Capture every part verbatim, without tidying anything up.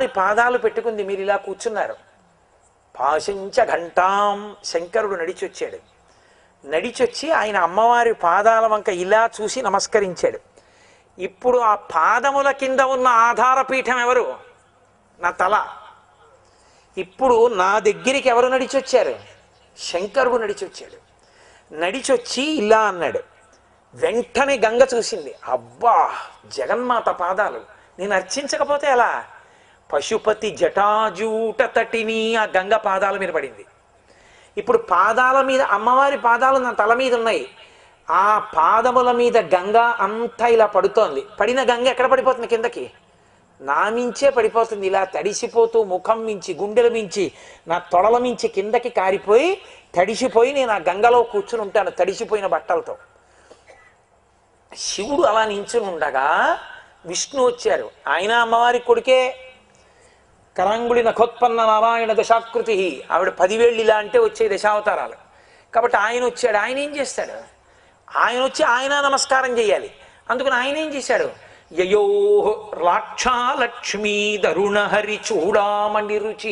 అమ్మవారి పాదాలు పెట్టుకుంది. మీరు ఇలా కూర్చున్నారు. పాశంచ ఘంటాం శంకరుడు నడిచొచ్చాడు. నడిచొచ్చి ఆయన అమ్మవారి పాదాల వంక ఇలా చూసి నమస్కరించాడు. ఇప్పుడు ఆ పాదముల కింద ఉన్న ఆధారపీఠం ఎవరు? నా తల. ఇప్పుడు నా దగ్గరికి ఎవరు నడిచొచ్చారు? శంకరుడు నడిచొచ్చాడు. నడిచొచ్చి ఇలా అన్నాడు. వెంటనే గంగ చూసింది. అబ్బా, జగన్మాత పాదాలు, నేను అర్చించకపోతే ఎలా? పశుపతి జటాజూట తటిని ఆ గంగ పాదాల మీద పడింది. ఇప్పుడు పాదాల మీద అమ్మవారి పాదాలు నా తల మీద ఉన్నాయి. ఆ పాదముల మీద గంగ అంతా ఇలా పడుతోంది. పడిన గంగ ఎక్కడ పడిపోతుంది? కిందకి నా మించే పడిపోతుంది. ఇలా తడిసిపోతూ ముఖం మించి గుండెల మించి నా తొడల మించి కిందకి కారిపోయి తడిసిపోయి నేను ఆ గంగలో కూర్చుని ఉంటాను తడిసిపోయిన బట్టలతో. శివుడు అలా నించుని ఉండగా విష్ణు వచ్చారు. ఆయన అమ్మవారి కొడుకే. కరాంగుడి నఖోత్పన్న నారాయణ దశాకృతి. ఆవిడ పదివేళ్ళు ఇలా అంటే వచ్చే దశావతారాలు. కాబట్టి ఆయన వచ్చాడు. ఆయన ఏం చేస్తాడు? ఆయన వచ్చి ఆయన నమస్కారం చేయాలి. అందుకని ఆయన ఏం చేశాడు? యయో రాక్షాలక్ష్మీ దరుణ హరి చూడామణి రుచి.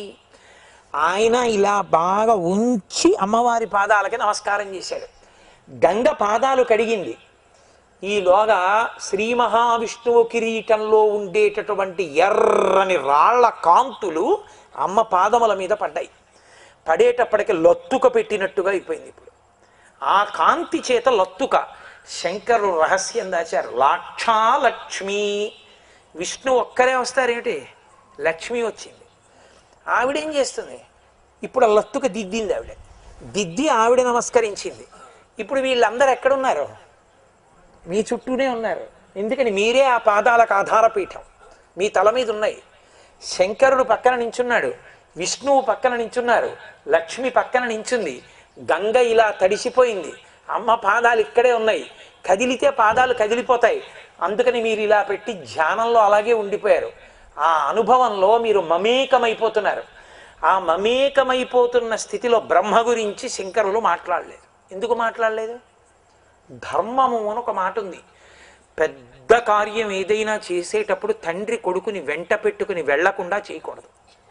ఆయన ఇలా బాగా ఉంచి అమ్మవారి పాదాలకి నమస్కారం చేశాడు. గంగ పాదాలు కడిగింది. ఈలోగా శ్రీ మహావిష్ణువు కిరీటంలో ఉండేటటువంటి ఎర్రని రాళ్ల కాంతులు అమ్మ పాదముల మీద పడ్డాయి. పడేటప్పటికి లొత్తుక పెట్టినట్టుగా అయిపోయింది. ఇప్పుడు ఆ కాంతి చేత లొత్తుక. శంకరుడు రహస్యం దాచారు. లాక్షాలక్ష్మి. విష్ణు ఒక్కరే వస్తారేమిటి? లక్ష్మి వచ్చింది. ఆవిడేం చేస్తుంది? ఇప్పుడు ఆ లొత్తుక దిద్దింది ఆవిడ. దిద్ది ఆవిడ నమస్కరించింది. ఇప్పుడు వీళ్ళందరూ ఎక్కడున్నారు? మీ చుట్టూనే ఉన్నారు. ఎందుకని? మీరే ఆ పాదాలకు ఆధారపీఠం. మీ తల మీద ఉన్నాయి. శంకరుడు పక్కన నించున్నాడు. విష్ణువు పక్కన నించున్నారు. లక్ష్మి పక్కన నించుంది. గంగ ఇలా తడిసిపోయింది. అమ్మ పాదాలు ఇక్కడే ఉన్నాయి. కదిలితే పాదాలు కదిలిపోతాయి. అందుకని మీరు ఇలా పెట్టి ధ్యానంలో అలాగే ఉండిపోయారు. ఆ అనుభవంలో మీరు మమేకమైపోతున్నారు. ఆ మమేకమైపోతున్న స్థితిలో బ్రహ్మ గురించి శంకరులు మాట్లాడలేదు. ఎందుకు మాట్లాడలేదు? ధర్మము అని ఒక మాట ఉంది. పెద్ద కార్యం ఏదైనా చేసేటప్పుడు తండ్రి కొడుకుని వెంట పెట్టుకుని వెళ్లకుండా చేయకూడదు.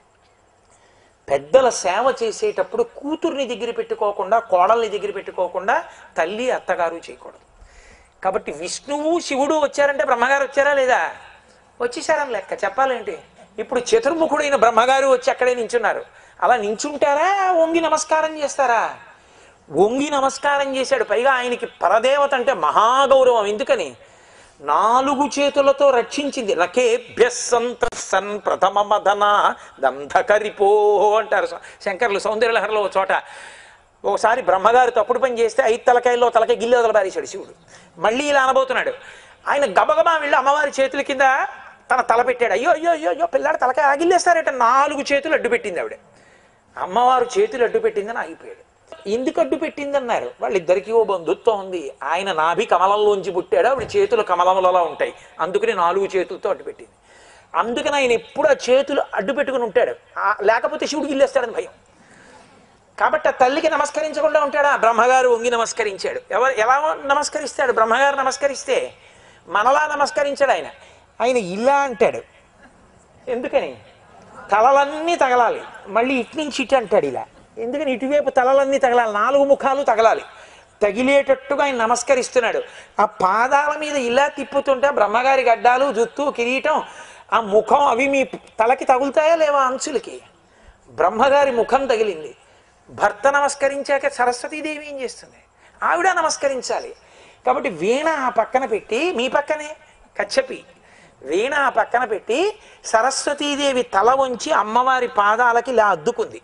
పెద్దల సేవ చేసేటప్పుడు కూతుర్ని దగ్గర పెట్టుకోకుండా, కోడల్ని దగ్గర పెట్టుకోకుండా తల్లి అత్తగారు చేయకూడదు. కాబట్టి విష్ణువు శివుడు వచ్చారంటే బ్రహ్మగారు వచ్చారా లేదా? వచ్చేసారని లెక్క. చెప్పాలేంటి? ఇప్పుడు చతుర్ముఖుడైన బ్రహ్మగారు వచ్చి అక్కడే నించున్నారు. అలా నించుంటారా? వంగి నమస్కారం చేస్తారా? వంగి నమస్కారం చేశాడు. పైగా ఆయనకి పరదేవత అంటే మహాగౌరవం. ఎందుకని? నాలుగు చేతులతో రక్షించింది. రకేభ్య సంత్రసన్ ప్రథమ మదన దంధకరిపో అంటారు శంకర్లు సౌందర్యలహరిలో చోట. ఒకసారి బ్రహ్మగారు తప్పుడు పని చేస్తే ఐదు తలకాయల్లో తలకాయ గిల్లి వదలబారేశాడు శివుడు. మళ్ళీ ఇలా అనబోతున్నాడు. ఆయన గబగబా వెళ్ళి అమ్మవారి చేతుల కింద తన తల పెట్టాడు. అయ్యో అయ్యో అయ్యో అయ్యో పిల్లాడు తలకాయ ఆగిల్లేస్తారట. నాలుగు చేతులు అడ్డు పెట్టింది ఆవిడ. అమ్మవారు చేతులు అడ్డు పెట్టిందని ఆగిపోయాడు. ఎందుకు అడ్డు పెట్టిందన్నారు? వాళ్ళిద్దరికీ ఓ బంధుత్వం ఉంది. ఆయన నాభి కమలంలోంచి పుట్టాడు, ఆవిడ చేతులు కమలములలో ఉంటాయి. అందుకని నాలుగు చేతులతో అడ్డు పెట్టింది. అందుకని ఆయన ఎప్పుడు ఆ చేతులు అడ్డు పెట్టుకుని ఉంటాడు. లేకపోతే శివుడికి ఇల్లేస్తాడని భయం. కాబట్టి ఆ తల్లికి నమస్కరించకుండా ఉంటాడా? బ్రహ్మగారు వంగి నమస్కరించాడు. ఎవరు ఎలా నమస్కరిస్తాడు? బ్రహ్మగారు నమస్కరిస్తే మనలా నమస్కరించాడు ఆయన. ఆయన ఇలా అంటాడు. ఎందుకని? తలలన్నీ తగలాలి. మళ్ళీ ఇటు నుంచి ఇటు అంటాడు ఇలా. ఎందుకని? ఇటువైపు తలలన్నీ తగలాలి, నాలుగు ముఖాలు తగలాలి. తగిలేటట్టుగా ఆయన నమస్కరిస్తున్నాడు. ఆ పాదాల మీద ఇలా తిప్పుతుంటే బ్రహ్మగారి గడ్డాలు, జుత్తు, కిరీటం, ఆ ముఖం అవి మీ తలకి తగులుతాయా లేవా? అంచులకి బ్రహ్మగారి ముఖం తగిలింది. భర్త నమస్కరించాక సరస్వతీదేవి ఏం చేస్తుంది? ఆవిడ నమస్కరించాలి. కాబట్టి వీణ ఆ పక్కన పెట్టి, మీ పక్కనే కచ్చపి, వీణ ఆ పక్కన పెట్టి సరస్వతీదేవి తల వంచి అమ్మవారి పాదాలకి ఇలా అద్దుకుంది.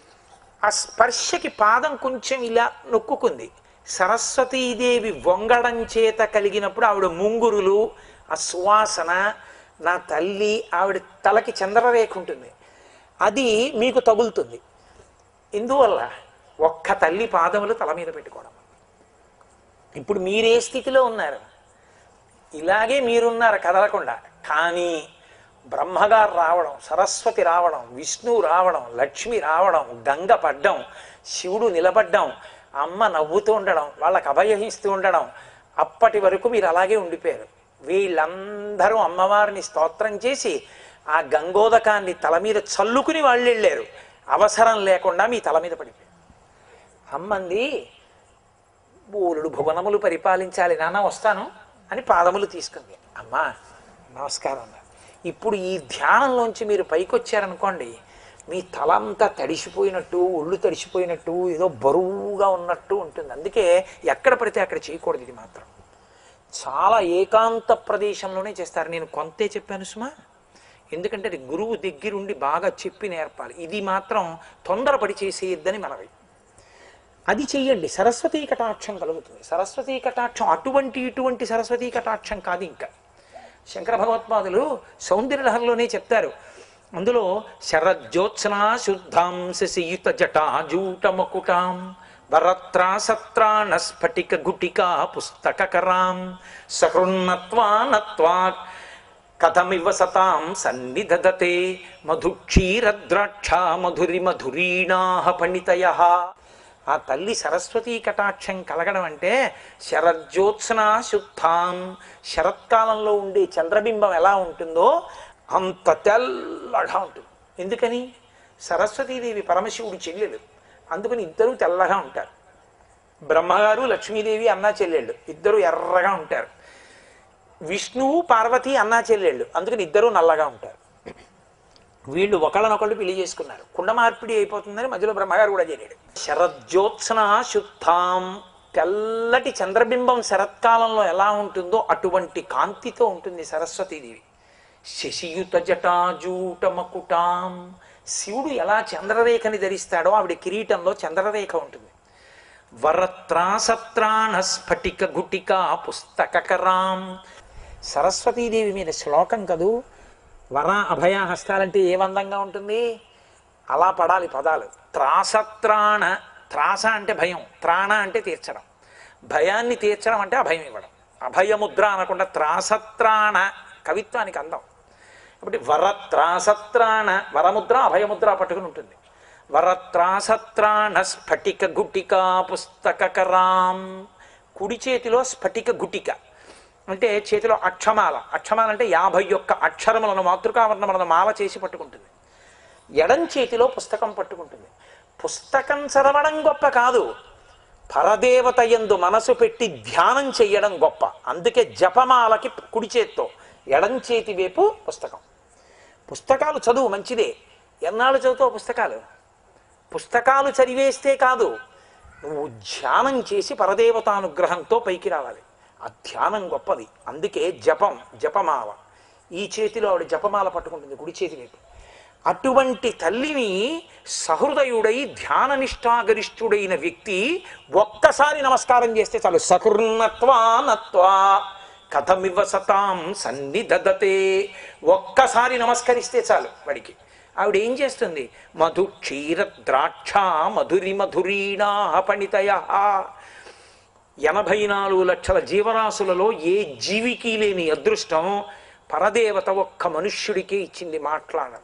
ఆ స్పర్శకి పాదం కొంచెం ఇలా నొక్కుకుంది. సరస్వతీదేవి వంగడం చేత కలిగినప్పుడు ఆవిడ ముంగురులు, ఆ సువాసన, నా తల్లి ఆవిడ తలకి చంద్రరేఖ ఉంటుంది, అది మీకు తగులుతుంది. ఎందువల్ల? ఒక్క తల్లి పాదములు తల మీద పెట్టుకోవడం. ఇప్పుడు మీరే స్థితిలో ఉన్నారు? ఇలాగే మీరున్నారు కదలకుండా. కానీ బ్రహ్మగారు రావడం, సరస్వతి రావడం, విష్ణువు రావడం, లక్ష్మి రావడం, గంగ పడ్డం, శివుడు నిలబడ్డం, అమ్మ నవ్వుతూ ఉండడం, వాళ్ళకి అభయహిస్తూ ఉండడం, అప్పటి వరకు మీరు అలాగే ఉండిపోయారు. వీళ్ళందరూ అమ్మవారిని స్తోత్రం చేసి ఆ గంగోదకాన్ని తల మీద చల్లుకుని వాళ్ళు వెళ్ళారు. అవసరం లేకుండా మీ తల మీద పడిపోయారు. అమ్మంది, బోలుడు భువనములు పరిపాలించాలి నాన్న, వస్తాను అని పాదములు తీసుకుంది. అమ్మా నమస్కారం అన్నారు. ఇప్పుడు ఈ ధ్యానంలోంచి మీరు పైకి వచ్చారనుకోండి, మీ తల అంతా తడిసిపోయినట్టు, ఒళ్ళు తడిసిపోయినట్టు, ఏదో బరువుగా ఉన్నట్టు ఉంటుంది. అందుకే ఎక్కడ పడితే అక్కడ చేయకూడదు. ఇది మాత్రం చాలా ఏకాంత ప్రదేశంలోనే చేస్తారు. నేను కొంతే చెప్పాను సుమా, ఎందుకంటే అది గురువు దగ్గరుండి బాగా చెప్పి నేర్పాలి. ఇది మాత్రం తొందరపడి చేసేయద్దని మనవి. అది చెయ్యండి, సరస్వతీ కటాక్షం కలుగుతుంది. సరస్వతీ కటాక్షం అటువంటి ఇటువంటి సరస్వతీ కటాక్షం కాదు. ఇంకా శంకర భగవత్పాదులు సౌందర్యలహరిలోనే చెప్తారు. అందులో శరజ్యోత్సనా శుద్ధాం శశియుత జటాజూట మకుటాం వరత్రాసత్రాణ స్ఫటిక గుటికా పుస్తకరాం సహృన్నత్వా నత్వా కథమివ సతాం సన్నిధదతే మధుక్షీరద్రాక్ష మధురి మధురీణాహ పణితయః. ఆ తల్లి సరస్వతీ కటాక్షం కలగడం అంటే శరజ్యోత్సనా శుద్ధాం, శరత్కాలంలో ఉండే చంద్రబింబం ఎలా ఉంటుందో అంత తెల్లగా ఉంటుంది. ఎందుకని? సరస్వతీదేవి పరమశివుడి చెల్లెలు, అందుకని ఇద్దరూ తెల్లగా ఉంటారు. బ్రహ్మగారు లక్ష్మీదేవి అన్నా చెల్లెళ్ళు, ఇద్దరు ఎర్రగా ఉంటారు. విష్ణువు పార్వతి అన్నా చెల్లెళ్ళు, అందుకని ఇద్దరూ నల్లగా ఉంటారు. వీళ్ళు ఒకళ్ళనొకళ్ళు పెళ్లి చేసుకున్నారు. కుండ మార్పిడి అయిపోతుందని మధ్యలో బ్రహ్మగారు కూడా చేరాడు. శరజ్యోత్సన శుద్ధాం, తెల్లటి చంద్రబింబం శరత్కాలంలో ఎలా ఉంటుందో అటువంటి కాంతితో ఉంటుంది సరస్వతీదేవి. శశియుత జటాజూట మకుటాం, శివుడు ఎలా చంద్రరేఖని ధరిస్తాడో ఆవిడ కిరీటంలో చంద్రరేఖ ఉంటుంది. వరత్రాసత్రాణ స్ఫటిక గుటిక పుస్తకరాం, సరస్వతీదేవి మీద శ్లోకం కదూ. వర అభయ హస్తాలంటే ఏ వందంగా ఉంటుంది, అలా పడాలి పదాలు. త్రాసత్రాణ, త్రాస అంటే భయం, త్రాణ అంటే తీర్చడం, భయాన్ని తీర్చడం అంటే అభయం ఇవ్వడం. అభయముద్ర అనకుండా త్రాసత్రాణ, కవిత్వానికి అందం. కాబట్టి వరత్రాసత్రాణ, వరముద్ర అభయముద్ర పట్టుకుని ఉంటుంది. వరత్రాసత్రాణ స్ఫటిక గుటిక పుస్తకరాం, కుడి చేతిలో స్ఫటిక గుటిక అంటే చేతిలో అక్షమాల. అక్షమాల అంటే యాభై ఒక్క అక్షరములను మాతృకావర్ణములను మాల చేసి పట్టుకుంటుంది. ఎడం చేతిలో పుస్తకం పట్టుకుంటుంది. పుస్తకం చదవడం గొప్ప కాదు, పరదేవత యందు మనసు పెట్టి ధ్యానం చెయ్యడం గొప్ప. అందుకే జపమాలకి కుడి చేత్తో, ఎడం చేతి వైపు పుస్తకం. పుస్తకాలు చదువు మంచిదే, ఎన్నాళ్ళు చదువుతావు పుస్తకాలు? పుస్తకాలు చదివేస్తే కాదు, నువ్వు ధ్యానం చేసి పరదేవతానుగ్రహంతో పైకి రావాలి. ఆ ధ్యానం గొప్పది. అందుకే జపం, జపమాల. ఈ చేతిలో ఆవిడ జపమాల పట్టుకుంటుంది కుడి చేతి వైపు. అటువంటి తల్లిని సహృదయుడై ధ్యాననిష్టాగరిష్ఠుడైన వ్యక్తి ఒక్కసారి నమస్కారం చేస్తే చాలు. సకృన్నత్వా నత్వా కథమివ సతాం సన్నిధదతే, ఒక్కసారి నమస్కరిస్తే చాలు వాడికి. ఆవిడ ఏం చేస్తుంది? మధు క్షీర ద్రాక్ష మధురి మధురీణా పణితయ. ఎనభై నాలుగు లక్షల జీవరాశులలో ఏ జీవికి లేని అదృష్టం పరదేవత ఒక్క మనుష్యుడికే ఇచ్చింది మాట్లాడడం.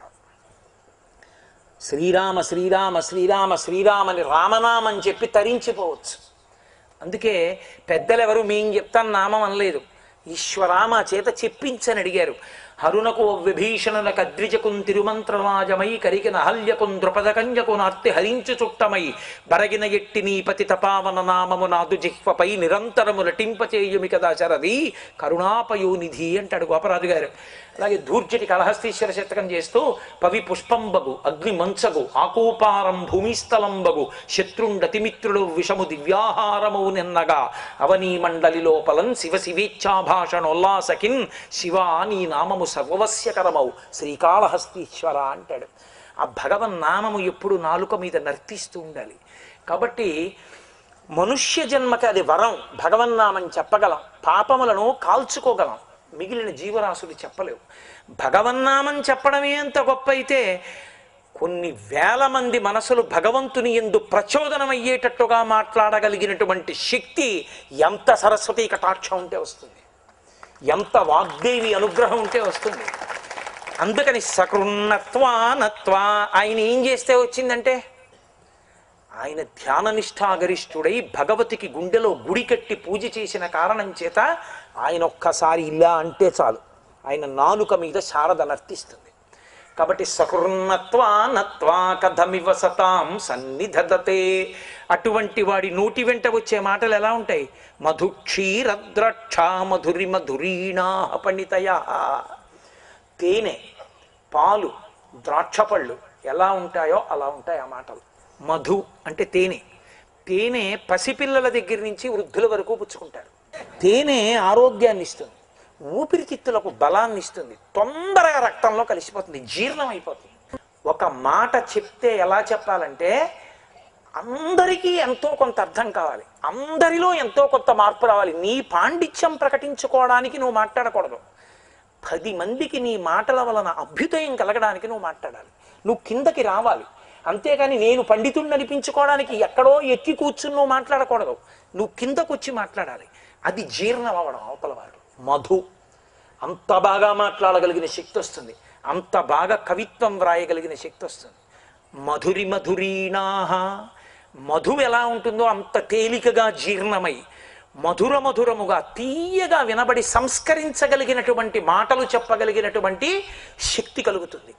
శ్రీరామ శ్రీరామ శ్రీరామ శ్రీరామని రామనామం చెప్పి తరించిపోవచ్చు. అందుకే పెద్దలెవరు మేం చెప్తాను నామం అనలేదు, ఈశ్వరామ చేత చెప్పించని అడిగారు. హరునకు విభీషణులకు అద్విజకుం తిరుమంత్రరాజమై కరికిన హల్యకుం ద్రుపదకంజకు నార్తి హరించు చుట్టమై బరగిన ఎట్టి నీ పతి తపావన నామము నాదు జిహ్వపై నిరంతరము నటింపచేయుమి కదా శరది కరుణాపయోనిధి అంటాడు గోపరాజు గారు. అలాగే ధూర్జటి కళహస్తీశ్వర శతకం చేస్తూ పవి పుష్పంబగు అగ్ని మంచగు ఆకూపారం భూమిస్థలంబగు శత్రుండతిమిత్రుడు విషము దివ్యాహారము నిన్నగా అవనీ మండలి లోపలం శివ శివేచ్ఛాభాషణోల్లాసకిన్ శివ నీ నామము సర్వవస్యకరమవు శ్రీకాళహస్తీశ్వర అంటాడు. ఆ భగవన్ నామము ఎప్పుడు నాలుక మీద నర్తిస్తూ ఉండాలి. కాబట్టి మనుష్య జన్మకి అది వరం. భగవన్నామం చెప్పగలం, పాపములను కాల్చుకోగలం, మిగిలిన జీవరాశులు చెప్పలేవు. భగవన్నామం చెప్పడమే అంత గొప్ప అయితే కొన్ని వేల మంది మనసులు భగవంతుని యందు ప్రచోదనమయ్యేటట్టుగా మాట్లాడగలిగినటువంటి శక్తి ఎంత సరస్వతీ కటాక్షం ఉంటే వస్తుంది, ఎంత వాగ్దేవి అనుగ్రహం ఉంటే వస్తుంది. అందుకని సకృన్నత్వా నత్వా ఆయన ఏం చేస్తే వచ్చిందంటే, ఆయన ధ్యాననిష్టాగరిష్ఠుడై భగవతికి గుండెలో గుడి కట్టి పూజ చేసిన కారణం చేత ఆయన ఒక్కసారి ఇలా అంటే చాలు ఆయన నాలుక మీద శారద నర్తిస్తుంది. కాబట్టి సకృన్నత్వా నత్వా కథమివ సతాం సన్నిధదతే. అటువంటి వాడి నోటి వెంట వచ్చే మాటలు ఎలా ఉంటాయి? మధు క్షీరద్రాక్ష మధురి మధురీణా పణితయ. తేనె, పాలు, ద్రాక్ష పళ్ళు ఎలా ఉంటాయో అలా ఉంటాయి ఆ మాటలు. మధు అంటే తేనె. తేనె పసిపిల్లల దగ్గర నుంచి వృద్ధుల వరకు పుచ్చుకుంటారు. తేనె ఆరోగ్యాన్ని ఇస్తుంది, ఊపిరితిత్తులకు బలాన్ని ఇస్తుంది, తొందరగా రక్తంలో కలిసిపోతుంది, జీర్ణం అయిపోతుంది. ఒక మాట చెప్తే ఎలా చెప్పాలంటే అందరికీ ఎంతో కొంత అర్థం కావాలి, అందరిలో ఎంతో కొంత మార్పు రావాలి. నీ పాండిత్యం ప్రకటించుకోవడానికి నువ్వు మాట్లాడకూడదు, పది మందికి నీ మాటల వలన అభ్యుదయం కలగడానికి నువ్వు మాట్లాడాలి, నువ్వు కిందకి రావాలి. అంతేగాని నేను పండితుడిని అనిపించుకోవడానికి ఎక్కడో ఎక్కి కూర్చుని నువ్వు మాట్లాడకూడదు, నువ్వు కిందకు వచ్చి మాట్లాడాలి. అది జీర్ణం అవ్వడం అవతల వారు. మధు అంత బాగా మాట్లాడగలిగిన శక్తి వస్తుంది, అంత బాగా కవిత్వం వ్రాయగలిగిన శక్తి వస్తుంది. మధురి మధురీణాహ, మధు ఎలా ఉంటుందో అంత తేలికగా జీర్ణమై మధుర మధురముగా తీయగా వినబడి సంస్కరించగలిగినటువంటి మాటలు చెప్పగలిగినటువంటి శక్తి కలుగుతుంది.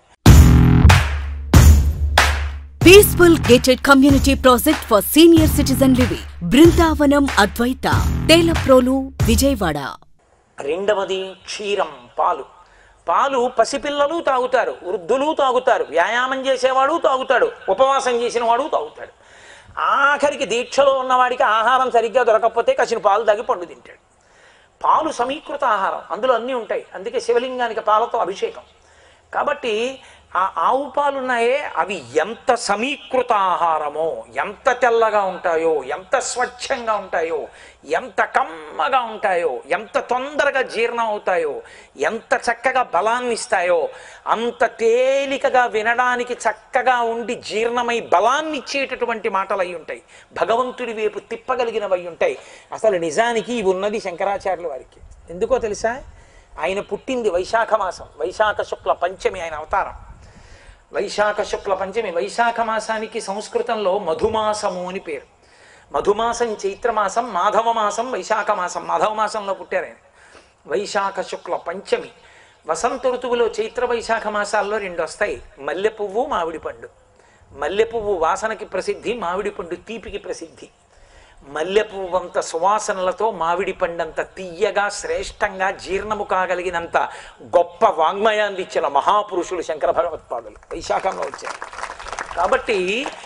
Peaceful Gated Community Project for Senior Citizen Living. Brindavanam అద్వైత, తేలప్రోలు, విజయవాడ. రెండవది క్షీరం, పాలు. పాలు పసిపిల్లలు తాగుతారు, వృద్ధులు తాగుతారు, వ్యాయామం చేసేవాడు తాగుతాడు, ఉపవాసం చేసిన వాడు తాగుతాడు. ఆఖరికి దీక్షలో ఉన్నవాడికి ఆహారం సరిగ్గా దొరకకపోతే కసిన పాలు తాగి పండు తింటాడు. పాలు సమీకృత ఆహారం, అందులో అన్నీ ఉంటాయి. అందుకే శివలింగానికి పాలతో అభిషేకం. కాబట్టి ఆ ఆవు పాలున్నాయే అవి ఎంత సమీకృత ఆహారమో, ఎంత తెల్లగా ఉంటాయో, ఎంత స్వచ్ఛంగా ఉంటాయో, ఎంత కమ్మగా ఉంటాయో, ఎంత తొందరగా జీర్ణం అవుతాయో, ఎంత చక్కగా బలాన్ని ఇస్తాయో, అంత తేలికగా వినడానికి చక్కగా ఉండి జీర్ణమై బలాన్ని ఇచ్చేటటువంటి మాటలు అయి ఉంటాయి. భగవంతుడి వైపు తిప్పగలిగినవి అయి ఉంటాయి. అసలు నిజానికి ఇవి ఉన్నది శంకరాచార్యుల వారికి. ఎందుకో తెలుసా? ఆయన పుట్టింది వైశాఖ మాసం, వైశాఖ శుక్ల పంచమి ఆయన అవతారం. వైశాఖ శుక్ల పంచమి, వైశాఖ మాసానికి సంస్కృతంలో మధుమాసము అని పేరు. మధుమాసం చైత్రమాసం, మాధవ మాసం వైశాఖ మాసం. మాధవ మాసంలో పుట్టారు ఆయన. వైశాఖ శుక్ల పంచమి. వసంత ఋతువులో చైత్ర వైశాఖ మాసాల్లో రెండు వస్తాయి, మల్లె పువ్వు, మామిడి పండు. మల్లె పువ్వు వాసనకి ప్రసిద్ధి, మామిడి పండు తీపికి ప్రసిద్ధి. మల్లె పువ్వంత సువాసనలతో, మామిడి పండంత తీయగా శ్రేష్టంగా జీర్ణము కాగలిగినంత గొప్ప వాంగ్మయాన్ని ఇచ్చిన మహాపురుషులు శంకర భగవత్పాదులు వైశాఖంలో వచ్చారు. కాబట్టి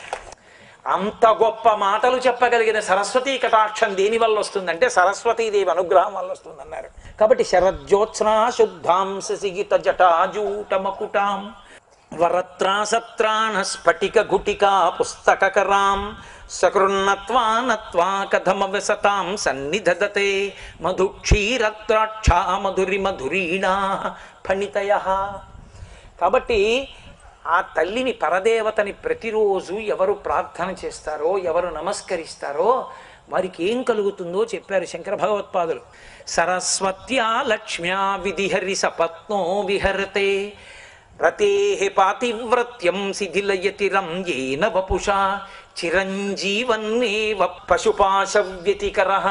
అంత గొప్ప మాటలు చెప్పగలిగిన సరస్వతీ కటాక్షం దేని వల్ల వస్తుందంటే సరస్వతీదేవి అనుగ్రహం వల్ల వస్తుందన్నారు. కాబట్టి శరజ్యోత్స్నా శుద్ధాం శశిగిత జటాజూట మకుటాం వరత్రాసత్రాణ స్ఫటిక గుటికా పుస్తకరాం సకృన్నత్వా నత్వా కథమ వ్యసతాం సన్నిధదతే మధు క్షీరద్రాక్ష మధురి మధురీణా ఫణితయ. కాబట్టి ఆ తల్లిని, పరదేవతని ప్రతిరోజు ఎవరు ప్రార్థన చేస్తారో, ఎవరు నమస్కరిస్తారో వారికి ఏం కలుగుతుందో చెప్పారు శంకర భగవత్పాదులు. సరస్వత్యా లక్ష్మ్యా విధిహరి సపత్నో విహరతే రతేహి పాతివ్రత్యం శిథిలయతిరం ఏన వపుషా చిరంజీవన్నేవ పశుపాశవ్యతికరః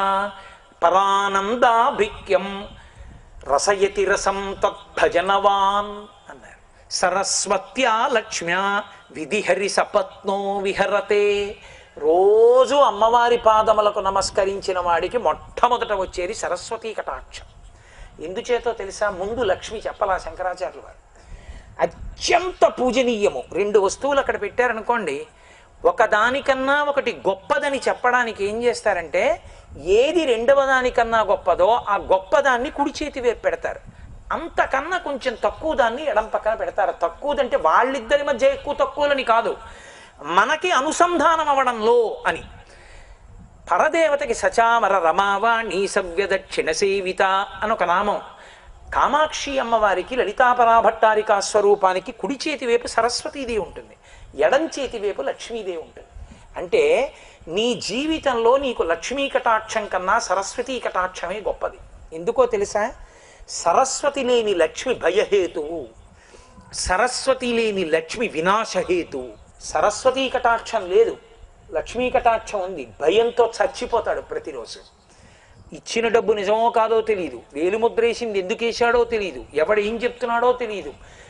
పరానందాభిక్యం రసయతి రసం తద్భజనవాన్ అన్నారు. సరస్వత్యా లక్ష్మ్యా విధిహరి సపత్నో విహరతే. రోజు అమ్మవారి పాదములకు నమస్కరించిన వాడికి మొట్టమొదట వచ్చేది సరస్వతీ కటాక్షం. ఎందుచేతో తెలుసా? ముందు లక్ష్మి చెప్పలా శంకరాచార్యులు వారు. అత్యంత పూజనీయము. రెండు వస్తువులు అక్కడ పెట్టారనుకోండి, ఒకదానికన్నా ఒకటి గొప్పదని చెప్పడానికి ఏం చేస్తారంటే ఏది రెండవ దానికన్నా గొప్పదో ఆ గొప్పదాన్ని కుడి చేతి వైపు పెడతారు, అంతకన్నా కొంచెం తక్కువ దాన్ని ఎడం పక్కన పెడతారు. తక్కువదంటే వాళ్ళిద్దరి మధ్య ఎక్కువ తక్కువలని కాదు, మనకి అనుసంధానం అవడంలో అని. పరదేవతకి సచామర రమావాణి సవ్య దక్షిణ సేవిత అని ఒక నామం. కామాక్షి అమ్మవారికి, లలితాపరాభట్టారికా స్వరూపానికి కుడి చేతి వైపు సరస్వతీదేవి ఉంటుంది, ఎడం చేతి వైపు లక్ష్మీదేవి ఉంటుంది. అంటే నీ జీవితంలో నీకు లక్ష్మీ కటాక్షం కన్నా సరస్వతీ కటాక్షమే గొప్పది. ఎందుకో తెలుసా? సరస్వతి లేని లక్ష్మి భయహేతువు, సరస్వతి లేని లక్ష్మి వినాశహేతువు. సరస్వతీ కటాక్షం లేదు, లక్ష్మీ కటాక్షం ఉంది, భయంతో చచ్చిపోతాడు ప్రతిరోజు. ఇచ్చిన డబ్బు నిజమో కాదో తెలియదు, వేలుముద్రేసింది ఎందుకు వేశాడో తెలియదు, ఎవడు ఏం చెప్తున్నాడో తెలియదు,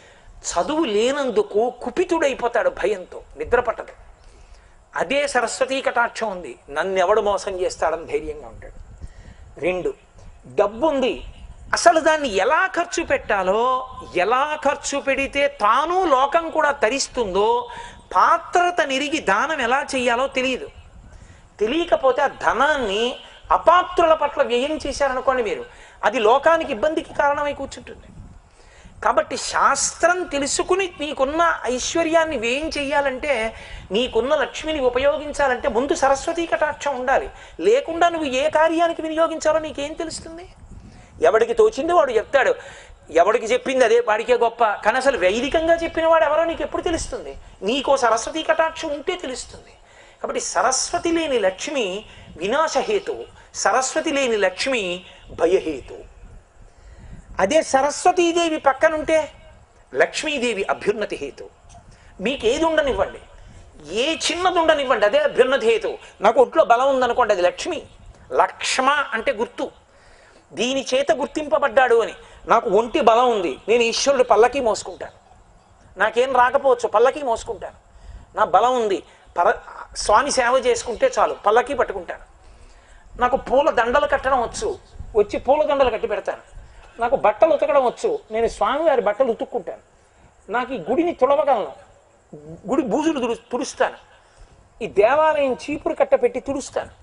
చదువు లేనందుకు కుపితుడైపోతాడు, భయంతో నిద్ర పట్టదు. అదే సరస్వతీ కటాక్షం ఉంది, నన్నెవడు మోసం చేస్తాడని ధైర్యంగా ఉంటాడు. రెండు, డబ్బు ఉంది, అసలు దాన్ని ఎలా ఖర్చు పెట్టాలో, ఎలా ఖర్చు పెడితే తాను లోకం కూడా తరిస్తుందో, పాత్రత నిరిగి దానం ఎలా చెయ్యాలో తెలియదు. తెలియకపోతే ఆ ధనాన్ని అపాత్రుల పట్ల వ్యయం చేశారనుకోండి మీరు, అది లోకానికి ఇబ్బందికి కారణమై కూర్చుంటుంది. కాబట్టి శాస్త్రం తెలుసుకుని నీకున్న ఐశ్వర్యాన్ని వ్యయం చెయ్యాలంటే, నీకున్న లక్ష్మిని ఉపయోగించాలంటే ముందు సరస్వతీ కటాక్షం ఉండాలి. లేకుండా నువ్వు ఏ కార్యానికి వినియోగించాలో నీకేం తెలుస్తుంది? ఎవడికి తోచింది వాడు చెప్తాడు, ఎవడికి చెప్పింది అదే వాడికే గొప్ప. కానీ అసలు వైదికంగా చెప్పిన వాడు ఎవరో నీకు ఎప్పుడు తెలుస్తుంది? నీకో సరస్వతీ కటాక్షం ఉంటే తెలుస్తుంది. కాబట్టి సరస్వతి లేని లక్ష్మి వినాశహేతువు, సరస్వతి లేని లక్ష్మి భయహేతువు. అదే సరస్వతీదేవి పక్కనుంటే లక్ష్మీదేవి అభ్యున్నతి హేతు. మీకు ఏది ఉండనివ్వండి, ఏ చిన్నది ఉండనివ్వండి, అదే అభ్యున్నతి హేతు. నాకు ఒంట్లో బలం ఉందనుకోండి, అది లక్ష్మి. లక్ష్మ అంటే గుర్తు, దీని చేత గుర్తింపబడ్డాడు అని. నాకు ఒంటి బలం ఉంది, నేను ఈశ్వరుడు పల్లకి మోసుకుంటాను. నాకేం రాకపోవచ్చు, పల్లకి మోసుకుంటాను. నా బలం ఉంది, పర స్వామి సేవ చేసుకుంటే చాలు, పల్లకి పట్టుకుంటాను. నాకు పూల దండలు కట్టడం వచ్చు, వచ్చి పూల దండలు కట్టి పెడతాను. నాకు బట్టలు ఉతకడం వచ్చు, నేను స్వామివారి బట్టలు ఉతుక్కుంటాను. నాకు ఈ గుడిని తుడవగలను, గుడి బూజులు తుడు తుడుస్తాను. ఈ దేవాలయం చీపురు కట్ట పెట్టి తుడుస్తాను.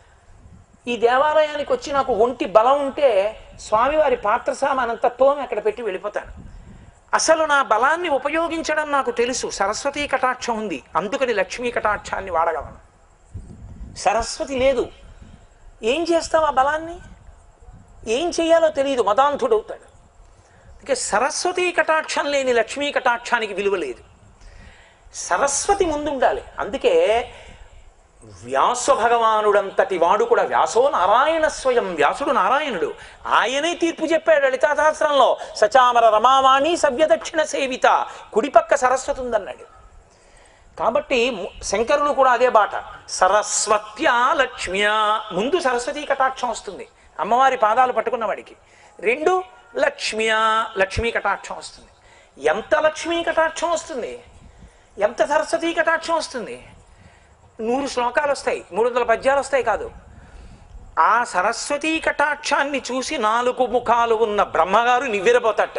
ఈ దేవాలయానికి వచ్చి నాకు ఒంటి బలం ఉంటే స్వామివారి పాత్ర సామానంతా తోమి అక్కడ పెట్టి వెళ్ళిపోతాను. అసలు నా బలాన్ని ఉపయోగించడం నాకు తెలుసు, సరస్వతీ కటాక్షం ఉంది, అందుకని లక్ష్మీ కటాక్షాన్ని వాడగలను. సరస్వతి లేదు, ఏం చేస్తావు ఆ బలాన్ని? ఏం చేయాలో తెలియదు, మదాంధుడవుతాడు. అందుకే సరస్వతీ కటాక్షం లేని లక్ష్మీ కటాక్షానికి విలువ లేదు. సరస్వతి ముందుండాలి. అందుకే వ్యాస భగవానుడంతటి వాడు కూడా, వ్యాసో నారాయణ స్వయం, వ్యాసుడు నారాయణుడు, ఆయనే తీర్పు చెప్పాడు లలితా సహస్రంలో, సచామర రమావాణి సవ్యదక్షిణ సేవిత, కుడిపక్క సరస్వతి ఉందన్నాడు. కాబట్టి శంకరులు కూడా అదే బాట, సరస్వత్యా లక్ష్మ్యా, ముందు సరస్వతీ కటాక్షం వస్తుంది అమ్మవారి పాదాలు పట్టుకున్న వాడికి. రెండు, లక్ష్మ్యా, లక్ష్మీ కటాక్షం వస్తుంది. ఎంత లక్ష్మీ కటాక్షం వస్తుంది, ఎంత సరస్వతీ కటాక్షం వస్తుంది? నూరు శ్లోకాలు వస్తాయి, మూడు వందల పద్యాలు వస్తాయి కాదు. ఆ సరస్వతీ కటాక్షాన్ని చూసి నాలుగు ముఖాలు ఉన్న బ్రహ్మగారు నివ్వెరపోతాట.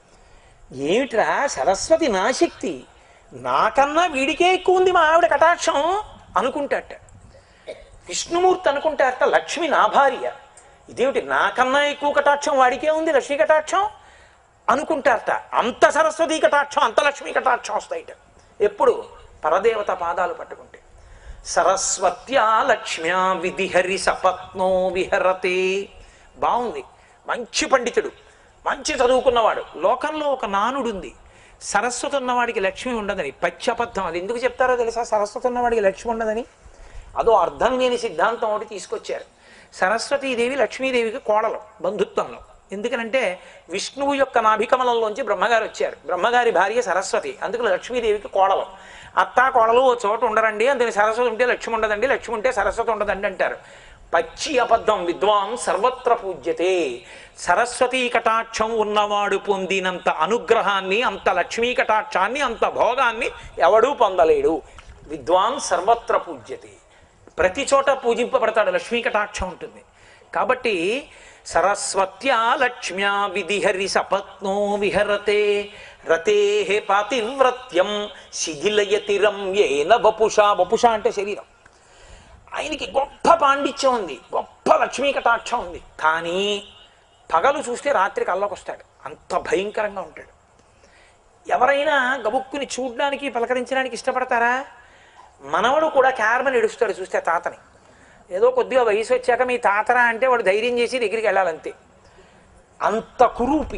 ఏమిట్రా సరస్వతి నా శక్తి, నాకన్నా వీడికే ఎక్కువ ఉంది మా ఆవిడ కటాక్షం అనుకుంటాట. విష్ణుమూర్తి అనుకుంటారట లక్ష్మి నా భార్య, ఇదేమిటి నాకన్నా ఎక్కువ కటాక్షం వాడికే ఉంది లక్ష్మీ కటాక్షం అనుకుంటారట. అంత సరస్వతీ కటాక్షం, అంత లక్ష్మీ కటాక్షం వస్తాయిట ఎప్పుడు? పరదేవత పాదాలు పట్టుకుంటే. సరస్వత్యా లక్ష్మ్యా విధిహరి సపత్నో విహరతే. బాగుంది, మంచి పండితుడు, మంచి చదువుకున్నవాడు. లోకంలో ఒక నానుడుంది, సరస్వతి ఉన్నవాడికి లక్ష్మి ఉండదని. పచ్చబద్ధం. అది ఎందుకు చెప్తారో తెలుసా? సరస్వతి ఉన్నవాడికి లక్ష్మి ఉండదని అదో అర్థం లేని సిద్ధాంతం ఒకటి తీసుకొచ్చారు. సరస్వతీదేవి లక్ష్మీదేవికి కోడలు బంధుత్వంలో. ఎందుకనంటే విష్ణువు యొక్క నాభికమలంలోంచి బ్రహ్మగారు వచ్చారు, బ్రహ్మగారి భార్య సరస్వతి, అందుకు లక్ష్మీదేవికి కోడలు. అత్తా కోడలు ఓ చోట ఉండరండి, అందుకని సరస్వతి ఉంటే లక్ష్మి ఉండదండి, లక్ష్మి ఉంటే సరస్వతి ఉండదండి అంటారు. పచ్చి అబద్ధం. విద్వాన్ సర్వత్ర పూజ్యతే. సరస్వతీ కటాక్షం ఉన్నవాడు పొందినంత అనుగ్రహాన్ని, అంత లక్ష్మీ కటాక్షాన్ని, అంత భోగాన్ని ఎవడూ పొందలేడు. విద్వాన్ సర్వత్ర పూజ్యతే, ప్రతి చోట పూజింపబడతాడు, లక్ష్మీ కటాక్షం ఉంటుంది. కాబట్టి సరస్వత్యా లక్ష్మ్యా విధిహరి సపత్నో విహరతే రతే పాతివ్రత్యం శిథిలయతిరం ఏన వపుష. వపుష అంటే శరీరం. ఆయనకి గొప్ప పాండిత్యం ఉంది, గొప్ప లక్ష్మీ కటాక్షం ఉంది. కానీ పగలు చూస్తే రాత్రి కల్లోకి వస్తాడు, అంత భయంకరంగా ఉంటాడు. ఎవరైనా గబుక్కుని చూడ్డానికి పలకరించడానికి ఇష్టపడతారా? మనవడు కూడా క్యార్మని ఎడుస్తాడు చూస్తే తాతని. ఏదో కొద్దిగా వయసు వచ్చాక మీ తాతరా అంటే వాడు ధైర్యం చేసి దగ్గరికి వెళ్ళాలంతే. అంత కురూపి.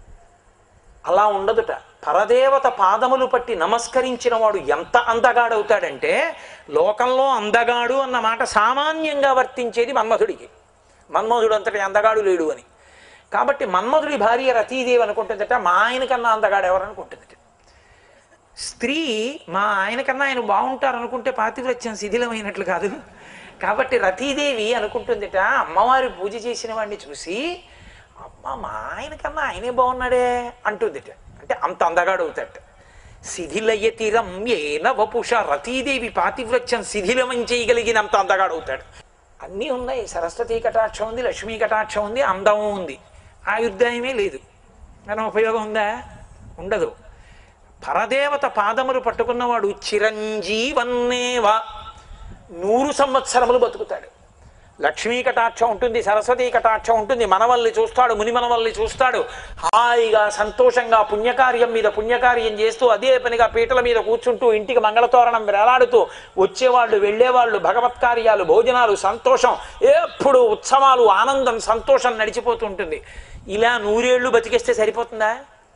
అలా ఉండదుట. పరదేవత పాదములు పట్టి నమస్కరించిన వాడు ఎంత అందగాడవుతాడంటే, లోకంలో అందగాడు అన్న మాట సామాన్యంగా వర్తించేది మన్మధుడికి. మన్మధుడు అంతటి అందగాడు లేడు అని. కాబట్టి మన్మధుడి భార్య రతీదేవి అనుకుంటుందట, మా ఆయన కన్నా అందగాడు ఎవరు అనుకుంటుందట. స్త్రీ మా ఆయన కన్నా ఆయన బాగుంటారు అనుకుంటే పాతివ్రత్యం శిథిలమైనట్లు కాదు. కాబట్టి రతీదేవి అనుకుంటుందట, అమ్మవారి పూజ చేసిన వాడిని చూసి, అమ్మ మా ఆయన కన్నా ఆయనే బాగున్నాడే అంటుందిట. అంటే అంత అందగాడు అవుతాడు. శిథిలయతి రమ్యేన వపుష, రతీదేవి పాతివ్రత్యం శిథిలమం చేయగలిగినంత అందగాడు అవుతాడు. అన్నీ ఉన్నాయి, సరస్వతీ కటాక్షం ఉంది, లక్ష్మీ కటాక్షం ఉంది, అందము ఉంది, ఆయుర్దాయమే లేదు. కానీ ఉపయోగం ఉందా? ఉండదు. పరదేవత పాదములు పట్టుకున్నవాడు చిరంజీవన్నేవ, నూరు సంవత్సరములు బతుకుతాడు. లక్ష్మీ కటాక్షం ఉంటుంది, సరస్వతీ కటాక్షం ఉంటుంది, మనవల్ని చూస్తాడు, ముని మనవల్ని చూస్తాడు, హాయిగా సంతోషంగా పుణ్యకార్యం మీద పుణ్యకార్యం చేస్తూ అదే పనిగా పీటల మీద కూర్చుంటూ ఇంటికి మంగళతోరణం వేలాడుతూ వచ్చేవాళ్ళు వెళ్ళేవాళ్ళు, భగవత్కార్యాలు, భోజనాలు, సంతోషం, ఎప్పుడు ఉత్సవాలు, ఆనందం, సంతోషం నడిచిపోతూ ఉంటుంది. ఇలా నూరేళ్లు బతికేస్తే సరిపోతుందా?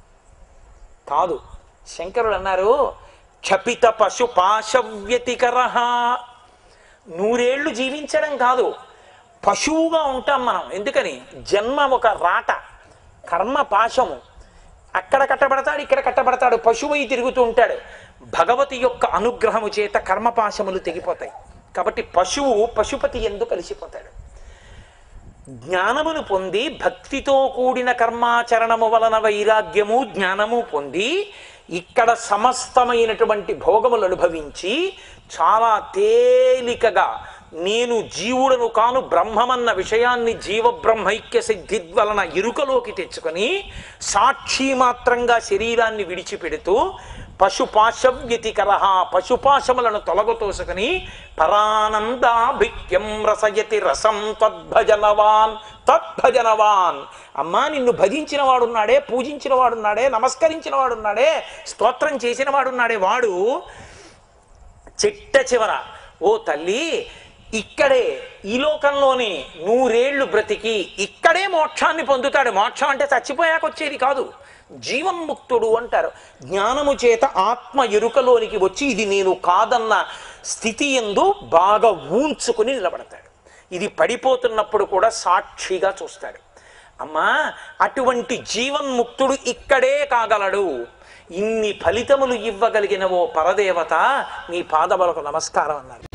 కాదు. శంకరులు అన్నారు క్షపిత పశు పాశవ్యతికర, నూరేళ్లు జీవించడం కాదు, పశువుగా ఉంటాం మనం. ఎందుకని? జన్మ ఒక రాట, కర్మ పాశము, అక్కడ కట్టబడతాడు, ఇక్కడ కట్టబడతాడు, పశువై తిరుగుతూ ఉంటాడు. భగవతి యొక్క అనుగ్రహము చేత కర్మపాశములు తెగిపోతాయి. కాబట్టి పశువు పశుపతి యందు కలిసిపోతాడు. జ్ఞానమును పొంది భక్తితో కూడిన కర్మాచరణము వలన వైరాగ్యము జ్ఞానము పొంది ఇక్కడ సమస్తమైనటువంటి భోగములు అనుభవించి చాలా తేలికగా నేను జీవుడను కాను బ్రహ్మమన్న విషయాన్ని జీవబ్రహ్మైక్య సిద్ధి వలన ఇరుకలోకి తెచ్చుకొని సాక్షి మాత్రంగా శరీరాన్ని విడిచిపెడుతూ పశుపాశవ్యతికర, పశుపాశములను తొలగతోసుకుని పరానందాభిక్యం రసయతి రసం తద్భజనవాన్ తద్భజనవాన్. అమ్మా, నిన్ను భజించిన వాడున్నాడే, పూజించిన వాడున్నాడే, నమస్కరించిన వాడున్నాడే, స్తోత్రం చేసిన వాడున్నాడే, వాడు చిట్ట చివర ఓ తల్లి ఇక్కడే ఈ లోకంలోనే నూరేళ్లు బ్రతికి ఇక్కడే మోక్షాన్ని పొందుతాడు. మోక్షం అంటే చచ్చిపోయాక వచ్చేది కాదు, జీవన్ముక్తుడు అంటారు. జ్ఞానము చేత ఆత్మ ఎరుకలోనికి వచ్చి ఇది నేను కాదన్న స్థితి యందు బాగా ఊంచుకుని నిలబడతాడు. ఇది పడిపోతున్నప్పుడు కూడా సాక్షిగా చూస్తాడు. అమ్మా, అటువంటి జీవన్ముక్తుడు ఇక్కడే కాగలడు. ఇన్ని ఫలితములు ఇవ్వగలిగిన ఓ పరదేవత నీ పాదములకు నమస్కారం అన్నారు.